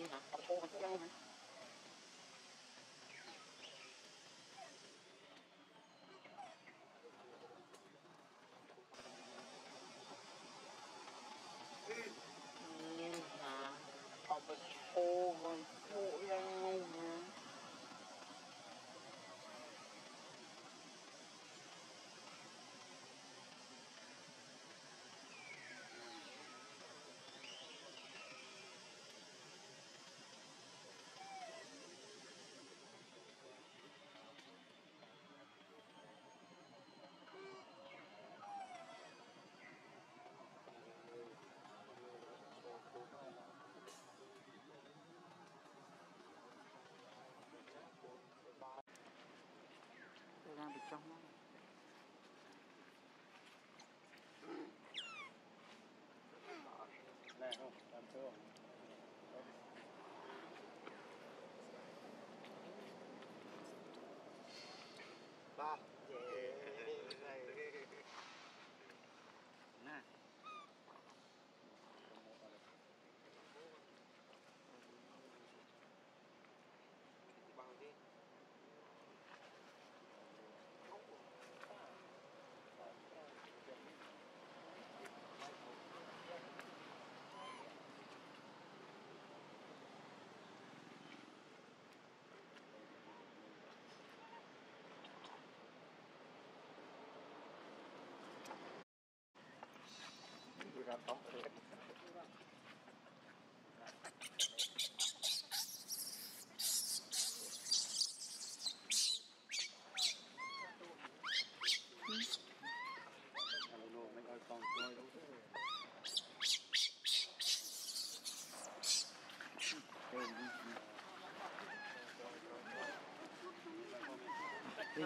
hả? Cô hả? Cô hả? Nhưng hả? Ông phải cô còn cô đang hả? Tôi đang bị trong đó. Này không, làm chưa? Ba, Nè. bao đi. Đi ra tóc rồi. Mình ơi còn tôi đâu thế. Đi.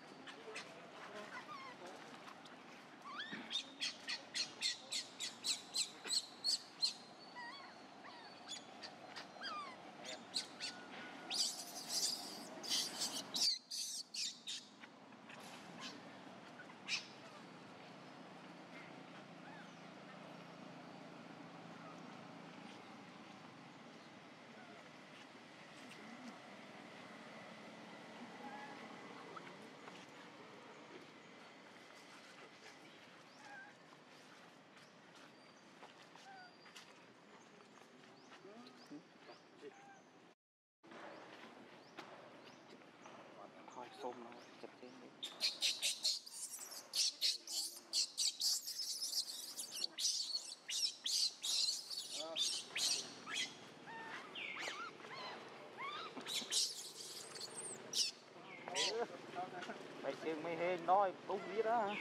Thôi xôm nó chụp lên đi. Mày chừng mày hên nói bông biết đó.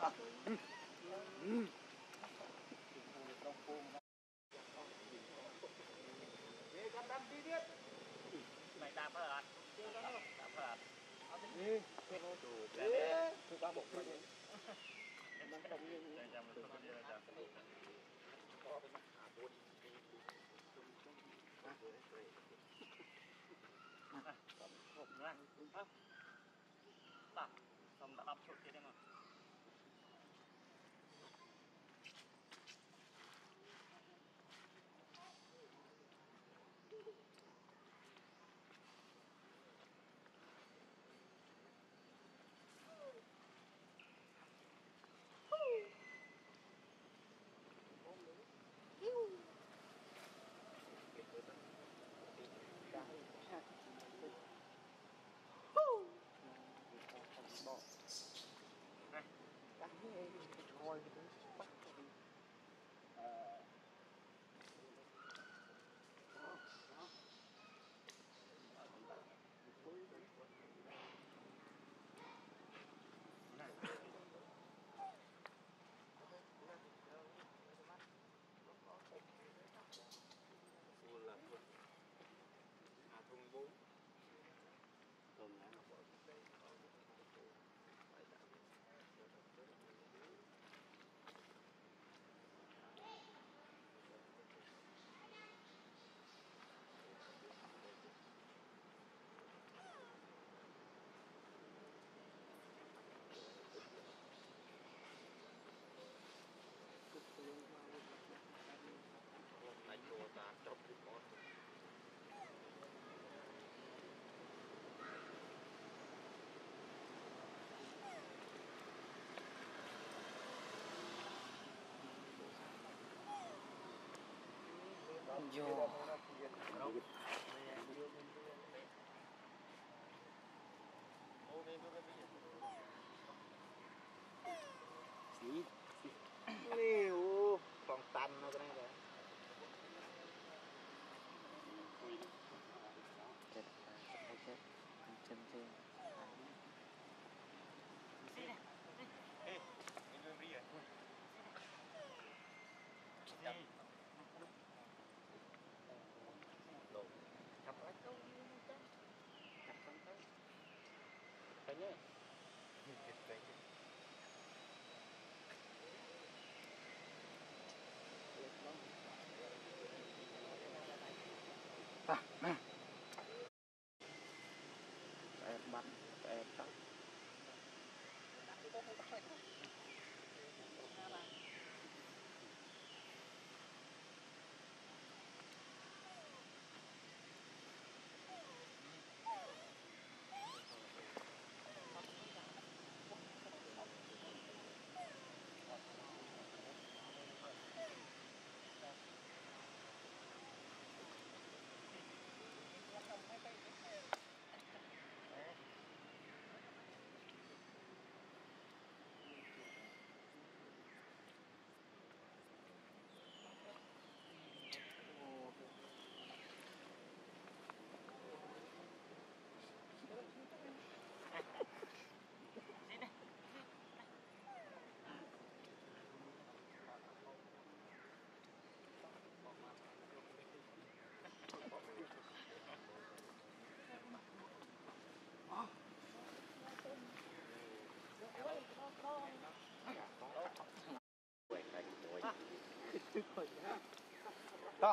Mày đạp hả? Đạp hả? Đi. Tôi có một cái. Đang không như thế. Đạp, xong đã đạp chỗ kia đi mà. Vô. Liu, còn tanh nó cái này rồi. Chết, chết, chân trên. Ê, mình đưa đi rồi. Chặt lại câu chặt con tới. Thấy nhé. Em bắn, em tắt. Đó.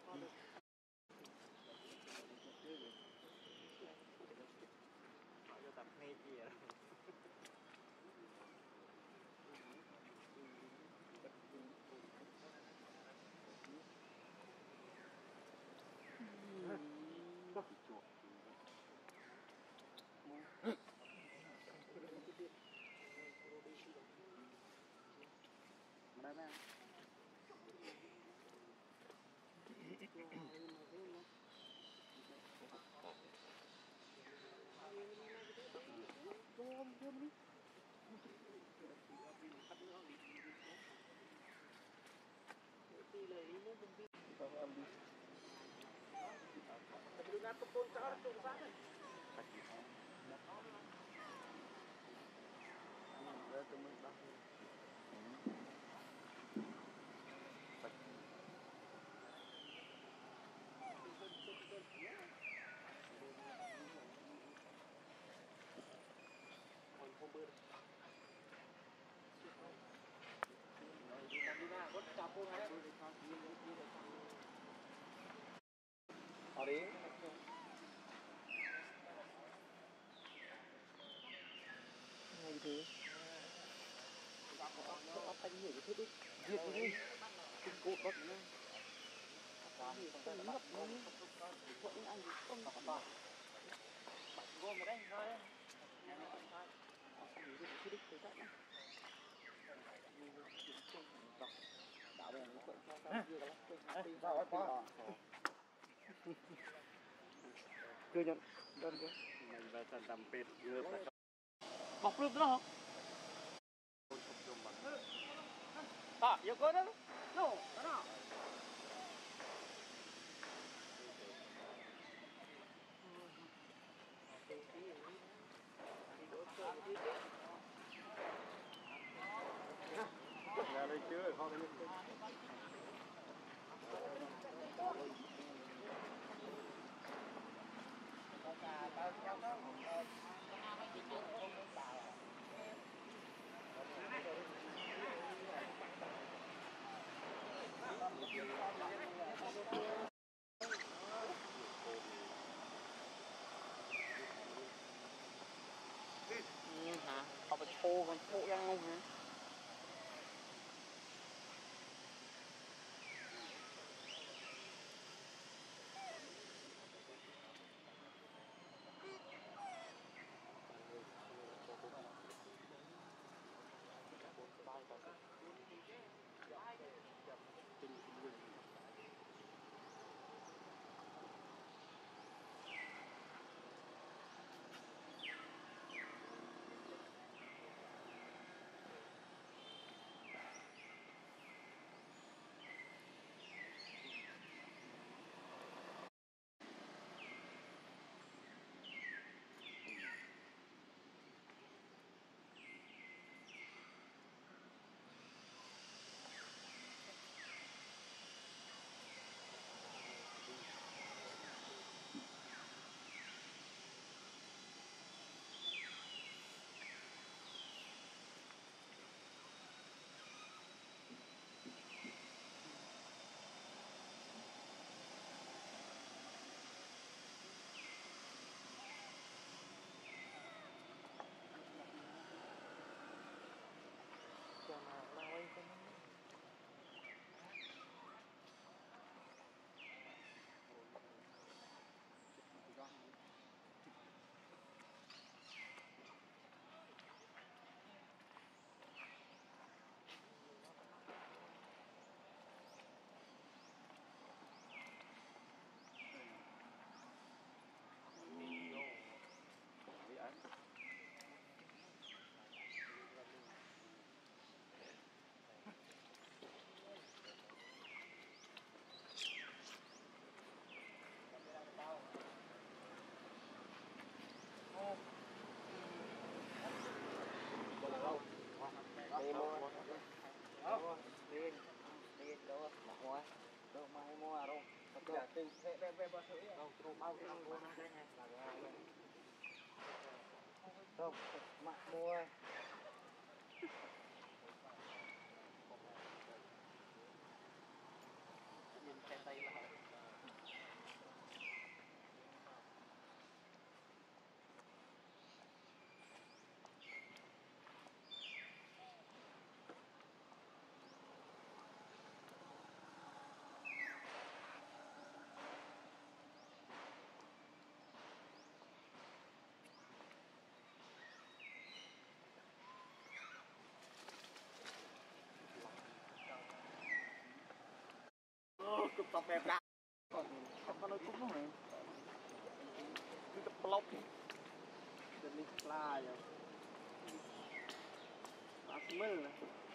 Đây nè. ở đi ngay thế có tay nhiều cái thiết đi giết đi kinh cột bất nữa không ngấp nữa vẫn anh không có to gom vào đây thôi thiết đi tới tận đạo về nó quậy sao sao kia đó sao chưa nhận đơn chứ mình về tận tầm pet ngược lại bọc luôn đó à yêu cô đó no đó ra đây chưa không hả họ phải thô còn thô ăn không hả đi đâu mua đâu mai mua đâu giờ từ về bờ sưởi đâu bao nhiêu mua đây này không mặc mua nhìn cái tay là cục tập đẹp lắm còn không có nói cúng nữa cứ tập lóc đi la rồi smell